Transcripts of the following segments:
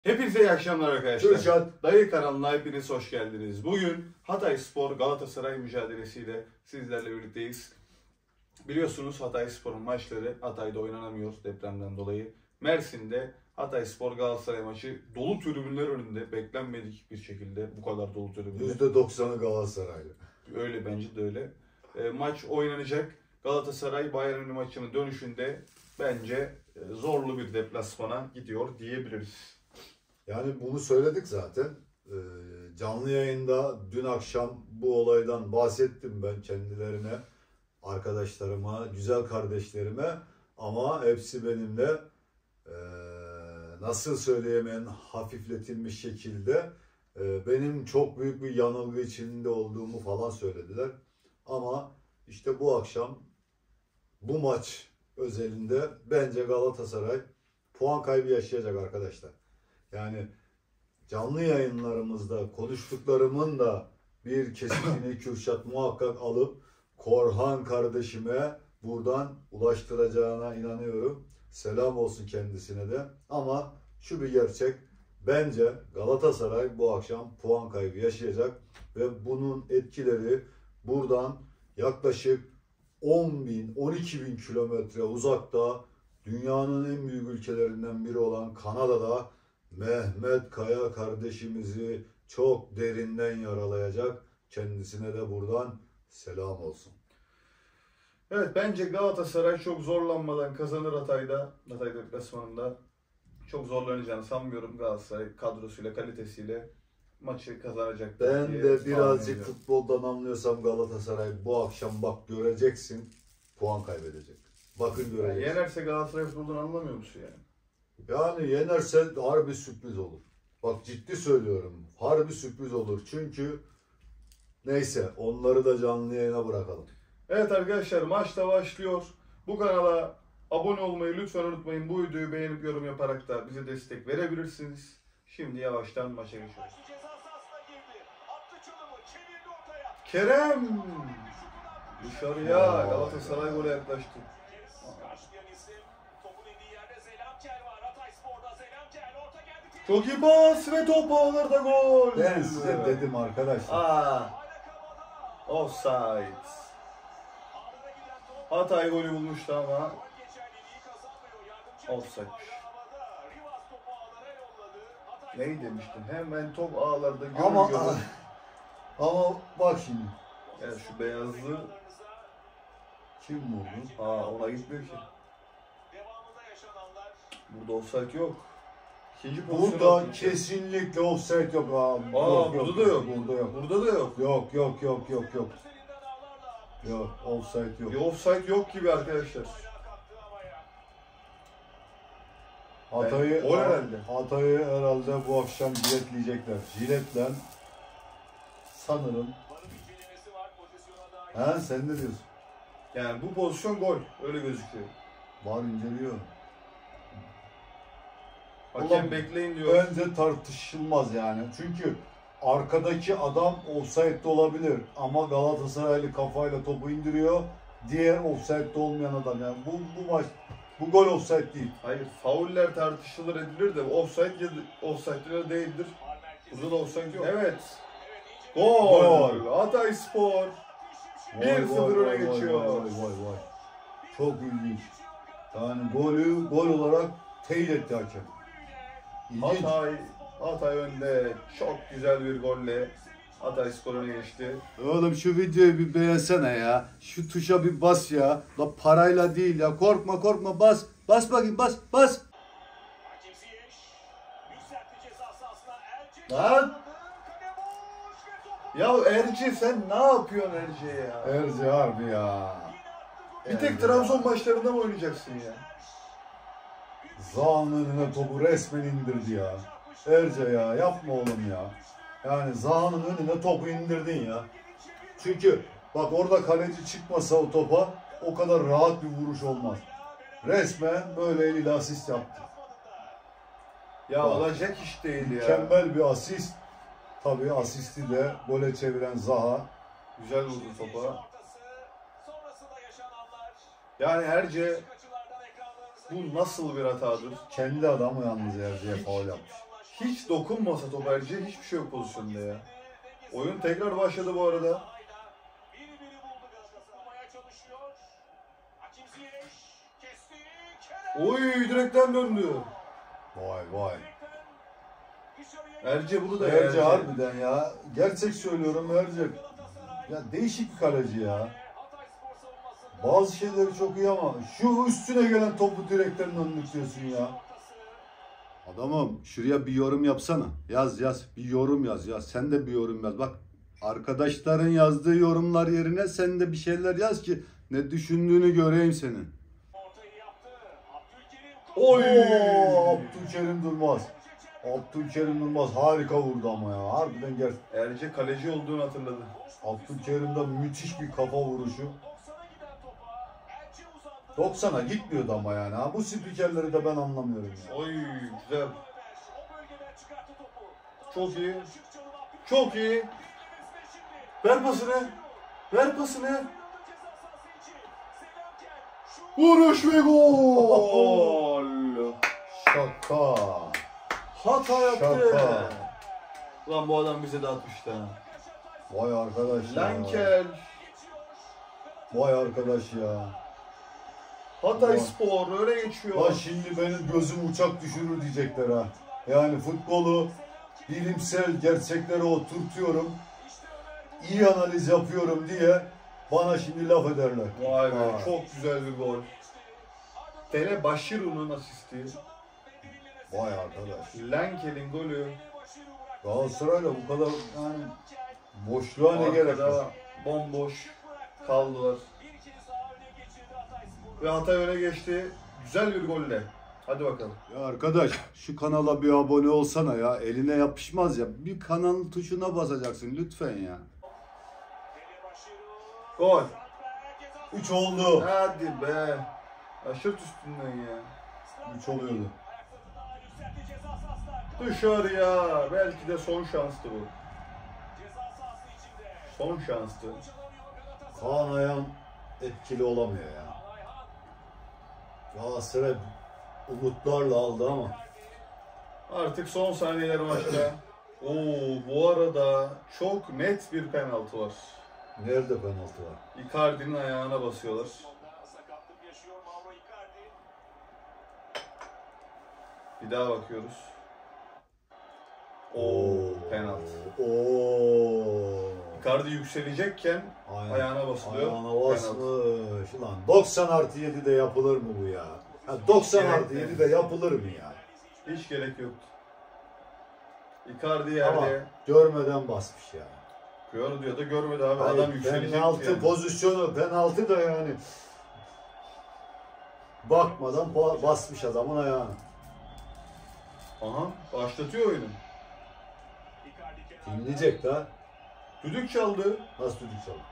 Hepinize iyi akşamlar arkadaşlar. Kürşat. Dayı kanalına hepiniz hoş geldiniz. Bugün Hatayspor Galatasaray mücadelesiyle sizlerle birlikteyiz. Biliyorsunuz Hatayspor'un maçları Hatay'da oynanamıyor depremden dolayı. Mersin'de Hatayspor Galatasaray maçı dolu tribünler önünde, beklenmedik bir şekilde bu kadar dolu tribünler. %90'ı Galatasaraylı. Öyle, bence de öyle. Maç oynanacak. Galatasaray Bayern Münih maçının dönüşünde bence zorlu bir deplasmana gidiyor diyebiliriz. Yani bunu söyledik zaten. Canlı yayında dün akşam bu olaydan bahsettim ben kendilerine, arkadaşlarıma, güzel kardeşlerime. Ama hepsi benimle nasıl söyleyemeyen hafifletilmiş şekilde benim çok büyük bir yanılgı içinde olduğumu falan söylediler. Ama işte bu akşam bu maç özelinde bence Galatasaray puan kaybı yaşayacak arkadaşlar. Yani canlı yayınlarımızda konuştuklarımın da bir kesitini Kürşat muhakkak alıp Korhan kardeşime buradan ulaştıracağına inanıyorum. Selam olsun kendisine de. Ama şu bir gerçek. Bence Galatasaray bu akşam puan kaybı yaşayacak ve bunun etkileri buradan yaklaşık 10.000, 12.000 kilometre uzakta dünyanın en büyük ülkelerinden biri olan Kanada'da Mehmet Kaya kardeşimizi çok derinden yaralayacak. Kendisine de buradan selam olsun. Evet, bence Galatasaray çok zorlanmadan kazanır Hatay'da. Hatay deplasmanında çok zorlanacağını sanmıyorum. Galatasaray kadrosuyla, kalitesiyle maçı kazanacak. Ben de birazcık futboldan anlıyorsam Galatasaray bu akşam bak göreceksin puan kaybedecek. Bakın göreceksin. Yenerse Galatasaray futboldan anlamıyor musun yani? Yani yenerse harbi sürpriz olur. Bak ciddi söylüyorum. Harbi sürpriz olur. Çünkü neyse onları da canlı yayına bırakalım. Evet arkadaşlar, maç da başlıyor. Bu kanala abone olmayı lütfen unutmayın. Bu videoyu beğenip yorum yaparak da bize destek verebilirsiniz. Şimdi yavaştan maça geçiyoruz. Kerem! Dışarıya Galatasaray gole yaklaştı. Çok iyi pas ve top ağlarda gol. Ben size dedim arkadaşlar. Offside. Hatay golü bulmuştu ama offside. Neyi demiştin? Hemen top ağlarda görüyorum. Ama bak şimdi. Yani şu beyazlı Kim vurdu? ona gitmiyor ki. Burada offside yok. İkinci pozisyon. Burada kesinlikle offside yok abi. Burada da yok. Burada yok. Burada da yok. Yok. Yok, offside yok. Bir offside yok gibi arkadaşlar. Hatay'ı herhalde bu akşam jiletleyecekler. Jiletle sanırım. Sen ne diyorsun? Yani bu pozisyon gol. Öyle gözüküyor. Var inceliyor. Hakem bekleyin diyor. Bence tartışılmaz yani. Çünkü arkadaki adam offside'de olabilir ama Galatasaraylı kafayla topu indiriyor. Diğer offside'de olmayan adam yani bu maç bu gol offside değil. Hayır, fauller tartışılır edilir de offside ya da offside değildir. Burada da offside yok. Evet. Gol. Hatayspor 1-0 öne geçiyor. Vay. Çok ilginç. Yani gol olarak teyit etti hakem. Hatay önde. Çok güzel bir golle Hatayspor öne geçti. Oğlum şu videoyu bir beğensene ya. Şu tuşa bir bas ya. La parayla değil ya. Korkma bas. Bas bakayım bas. Lan! Ya Erci, sen ne yapıyorsun Erci ya? Erci harbi ya. Bir tek Trabzon maçlarında mı oynayacaksın ya? Zaha'nın önüne topu resmen indirdi ya. Erce ya yapma oğlum ya. Yani Zaha'nın önüne topu indirdin ya. Çünkü bak orada kaleci çıkmasa o topa o kadar rahat bir vuruş olmaz. Resmen böyle eliyle asist yaptı. Ya bak, olacak iş değil ya. Mükemmel bir asist. Tabii asisti de gole çeviren Zaha. Güzel vurdu topa. Yani Erce, bu nasıl bir hatadır? Kendi adamı yalnız Erce'ye faul yapmış. Hiç dokunmasa top Erce, hiçbir şey yok pozisyonda ya. Oyun tekrar başladı bu arada. Oy, direkten döndü. Vay vay. Erce bunu da Erce harbiden ya. Gerçek söylüyorum Erce. Ya değişik bir kaleci ya. Bazı şeyleri çok iyi ama şu üstüne gelen topu direkten döndürtüyorsun ya. Adamım şuraya bir yorum yapsana. Yaz. Bir yorum yaz. Sen de bir yorum yaz. Bak arkadaşların yazdığı yorumlar yerine sen de bir şeyler yaz ki ne düşündüğünü göreyim senin. Oy! Abdülkerim Durmaz. Abdülkerim Durmaz harika vurdu ama ya. Harbiden gel. Erce kaleci olduğunu hatırladı. Abdülkerim'de müthiş bir kafa vuruşu. 90'a gitmiyordu ama yani. Ha, bu spikerleri de ben anlamıyorum ya. Oy, güzel. Çok iyi. Çok iyi. Ver pasını. Ver pasını. Vuruş ve gol. Gol. Şaka. Hata yaptı. Şaka. Ulan bu adam bize de atmıştı ha. Vay arkadaş ya. Lankel. Vay arkadaş ya. Hatay Spor öne geçiyor. Lan şimdi benim gözüm uçak düşürür diyecekler ha. Yani futbolu bilimsel gerçeklere oturtuyorum. İyi analiz yapıyorum diye bana şimdi laf ederler. Vay be, Ha. çok güzel bir gol. Tele Bashiru'nun asisti. Vay arkadaş. Lankel'in golü. Galatasaray'la bu kadar yani boşluğa ne gerek var? Arkada bomboş kaldılar. Ve Hatay öne geçti. Güzel bir golle. Hadi bakalım. Ya arkadaş şu kanala bir abone olsana ya. Eline yapışmaz ya. Bir kanal tuşuna basacaksın lütfen ya. Gol. 3 oldu. Hadi be. Aşırt üstünden ya. 3 oluyordu. Dışarıya. Belki de son şanstı bu. Son şanstı. Kaan Ayhan etkili olamıyor ya. Galatasaray umutlarla aldı ama. Artık son saniyeler maçta. Oo, bu arada çok net bir penaltı var. Nerede penaltı var? Icardi'nin ayağına basıyorlar. Bir daha bakıyoruz. Oo, penaltı. Oo. Icardi yükselecekken ayağına basılıyor. Ayağına basmış. Ulan 90+7'de yapılır mı bu ya? Ya 90+7'de yapılır mı ya? Hiç gerek yoktu. Icardi yerde. Ama görmeden basmış ya. Gör diyor da görmedi abi. Hayır, Adam yükselecek. penaltı yani. pozisyonu, penaltı da yani. Bakmadan basmış adamın ayağını. Aha, başlatıyor oyunu. Dinleyecek de. Düdük çaldı. Nasıl düdük çaldı?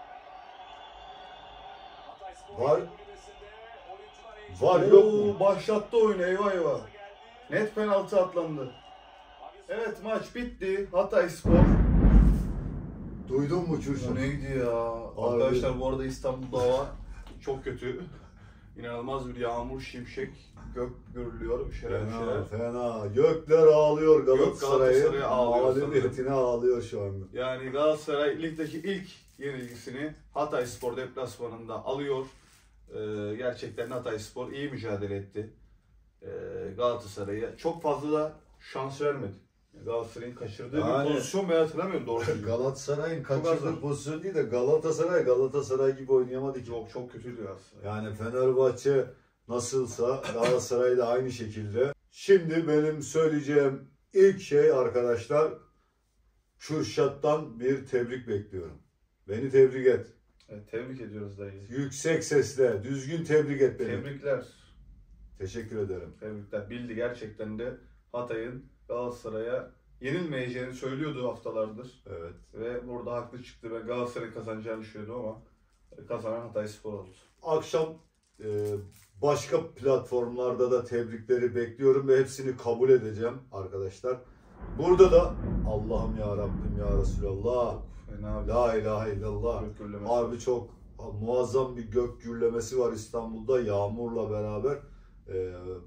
Var. Var yok mu? Başlattı oyunu, eyvah eyvah. Net penaltı atlandı. Evet, maç bitti. Hatay Spor. Duydun mu Bu Çurşun? neydi ya? Abi. Arkadaşlar bu arada İstanbul'da hava çok kötü. İnanılmaz bir yağmur, şimşek, gök gürlüyor, şerer şerer. Fena. Gökler ağlıyor Galatasaray'ın. Galatasaray'a ağlıyor Mağlubiyetine ağlıyor şu anda. Yani Galatasaray ligdeki ilk yenilgisini Hatay Spor deplasmanında alıyor. Gerçekten Hatay Spor iyi mücadele etti. Galatasaray'a çok fazla da şans vermedi. Galatasaray'ın kaçırdığı Yani- bir pozisyon ben hatırlamıyorum doğru düzgün. Galatasaray'ın Çok kaçırdığı az. pozisyon değil de Galatasaray gibi oynayamadı ki. Çok kötüydü Galatasaray. Yani Fenerbahçe nasılsa Galatasaray da aynı şekilde. Şimdi benim söyleyeceğim ilk şey arkadaşlar, Kürşat'tan bir tebrik bekliyorum. Beni tebrik et. Evet, tebrik ediyoruz dayı. Yüksek sesle, düzgün tebrik et beni. Tebrikler. Teşekkür ederim. Tebrikler. Bildi gerçekten de Hatay'ın Galatasaray'a yenilmeyeceğini söylüyordu haftalardır. Evet. Ve burada haklı çıktı. Ben Galatasaray'ın kazanacağını düşünüyordum ama kazanan Hatay Spor oldu. Akşam başka platformlarda da tebrikleri bekliyorum ve hepsini kabul edeceğim arkadaşlar. Burada da Allah'ım ya Rabbim ya Resulallah, Fena bir la ilahe illallah. gök gürlemesi. Harbi çok muazzam bir gök gürlemesi var İstanbul'da yağmurla beraber.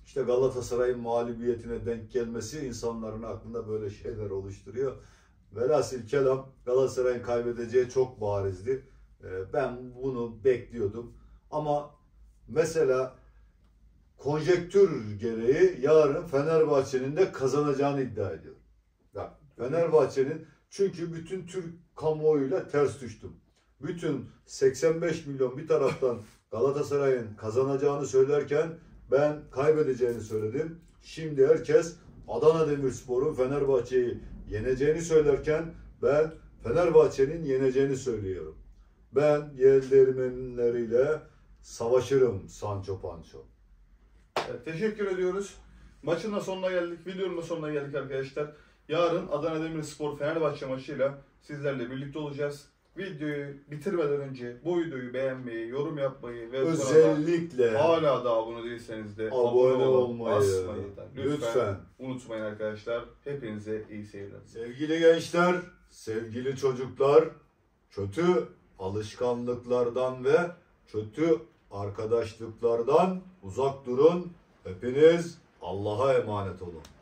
İşte Galatasaray'ın mağlubiyetine denk gelmesi insanların aklında böyle şeyler oluşturuyor. Velhasıl kelam Galatasaray'ın kaybedeceği çok barizdi. Ben bunu bekliyordum. Ama mesela konjektür gereği yarın Fenerbahçe'nin de kazanacağını iddia ediyorum. Ya, Fenerbahçe'nin, çünkü bütün Türk kamuoyuyla ters düştüm. Bütün 85 milyon bir taraftan Galatasaray'ın kazanacağını söylerken ben kaybedeceğini söyledim. Şimdi herkes Adana Demirspor'un Fenerbahçe'yi yeneceğini söylerken ben Fenerbahçe'nin yeneceğini söylüyorum. Ben yeldirmenleriyle savaşırım Sancho Pancho. Evet, teşekkür ediyoruz. Maçın da sonuna geldik. Videonun da sonuna geldik arkadaşlar. Yarın Adana Demirspor Fenerbahçe maçıyla sizlerle birlikte olacağız. Videoyu bitirmeden önce bu videoyu beğenmeyi, yorum yapmayı ve özellikle hala da abone değilseniz de abone olmayı basmayı da lütfen unutmayın arkadaşlar. Hepinize iyi seyirler. Sevgili gençler, sevgili çocuklar, kötü alışkanlıklardan ve kötü arkadaşlıklardan uzak durun. Hepiniz Allah'a emanet olun.